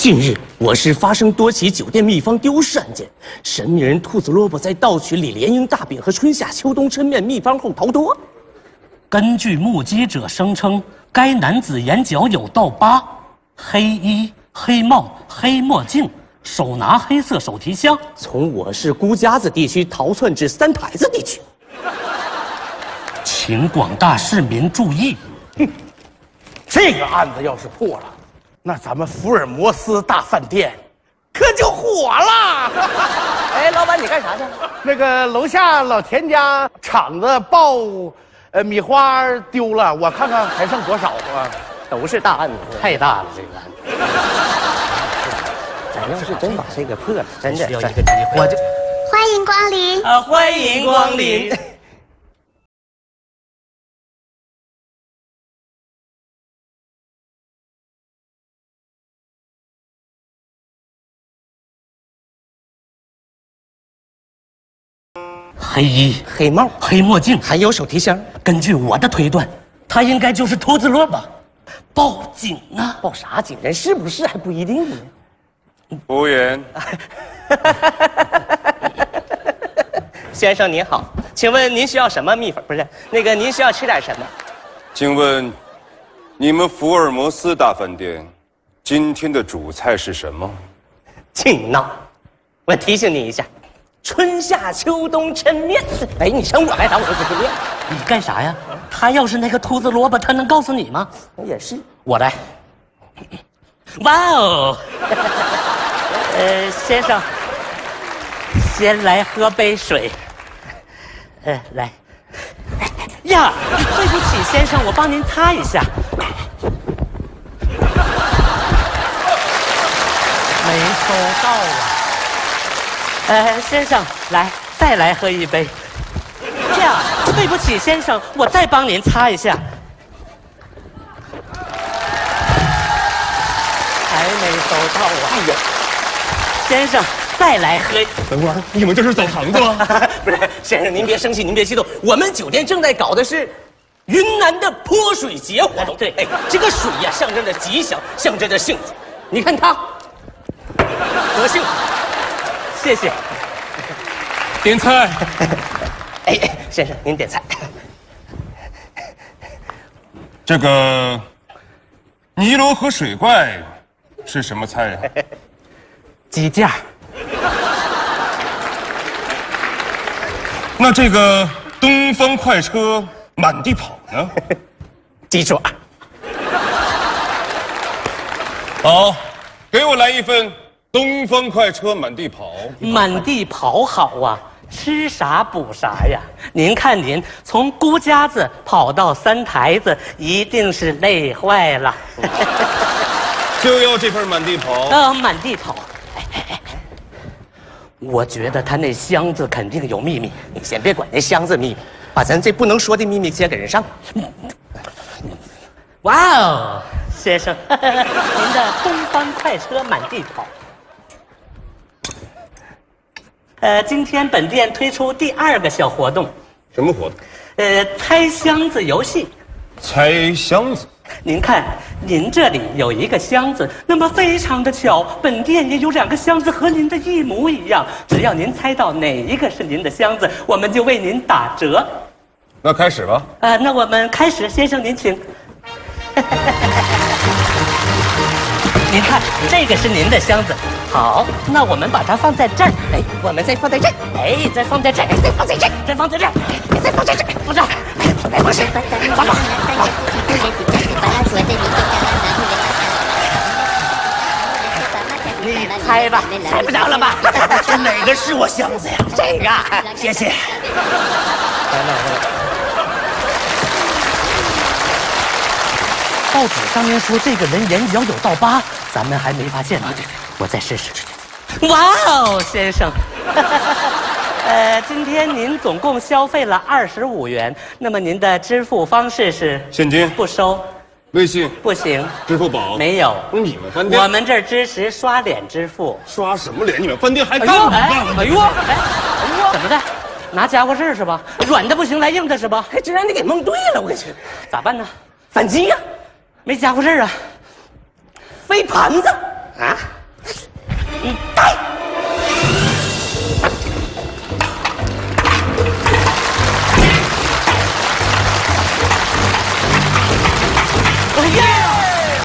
近日，我市发生多起酒店秘方丢失案件，神秘人兔子萝卜在盗取李莲英大饼和春夏秋冬抻面秘方后逃脱。 根据目击者声称，该男子眼角有道疤，黑衣、黑帽、黑墨镜，手拿黑色手提箱， 从我市孤家子地区逃窜至三台子地区。 请广大市民注意。 这个案子要是破了，那咱们福尔摩斯大饭店可就火了。 哎，老板，你干啥去？ 那个楼下老田家厂子爆，米花丢了，我看看还剩多少啊？ 都是大案子， 太大了，这个案子。 咱要是真把这个破了，真的需要一个机会，我就欢迎光临。 欢迎光临。 黑衣、 黑帽、 黑墨镜， 还有手提箱。 根据我的推断，他应该就是兔子萝卜。报警啊！ 报啥警？人是不是还不一定呢？ 服务员， 先生您好，请问您需要什么秘方？不是那个，您需要吃点什么？ 请问你们福尔摩斯大饭店今天的主菜是什么？ 净闹！我提醒你一下，春夏秋冬抻面。哎，你趁我来打我就不是面。 你干啥呀？他要是那个兔子萝卜，他能告诉你吗？ 也是。 我来。哇哦！先生，先来喝杯水。来。呀，对不起，先生，我帮您擦一下。没收到啊。先生，来，再来喝一杯。呀，对不起，先生，我再帮您擦一下。还没收到啊！哎呀，先生，再来喝。 等会儿，你们这是澡堂子吗？ 不是，先生您别生气，您别激动，我们酒店正在搞的是云南的泼水节活动。对，哎，这个水呀，象征着吉祥，象征着幸福。你看它，多幸福！ 谢谢。 点菜。 哎，先生您点菜。 这个尼罗河水怪是什么菜呀？ 鸡架。 那这个东方快车满地跑呢？ 鸡爪。 好，给我来一份东方快车满地跑。 满地跑好啊，吃啥补啥呀？您看您从孤家子跑到三台子，一定是累坏了。 就要这份满地跑。 满地跑。我觉得他那箱子肯定有秘密。 你先别管那箱子秘密，把咱这不能说的秘密先给人上。 哇哦，先生，您的东方快车满地跑。今天本店推出第2个小活动。 什么活动？ 猜箱子游戏。 猜箱子。 您看，您这里有一个箱子，那么非常的巧，本店也有2个箱子和您的一模一样。只要您猜到哪一个是您的箱子，我们就为您打折。 那开始吧。 那我们开始，先生您请。您看，这个是您的箱子。好，那我们把它放在这儿。哎，我们再放在这儿。哎，再放在这儿。哎，再放在这儿。再放在这儿。哎，再放在这儿。放这儿。哎，放这儿。放这儿。你猜吧，猜不着了吧？ 这哪个是我箱子呀？ 这个， 谢谢。 报纸上面说这个人眼角有道疤，咱们还没发现呢。我再试试。哇哦，先生，今天您总共消费了25元，那么您的支付方式是？ 现金。 不收。 微信。 不行。 支付宝。 没有。 你们饭店？ 我们这儿支持刷脸支付。 刷什么脸？你们饭店还干嘛？ 哎呦， 怎么的？拿家伙事是吧？软的不行，来硬的是吧？ 还真让你给蒙对了，我跟你说， 咋办呢？ 反击呀！ 没家伙事啊。 飞盘子。 啊？带。哎呀！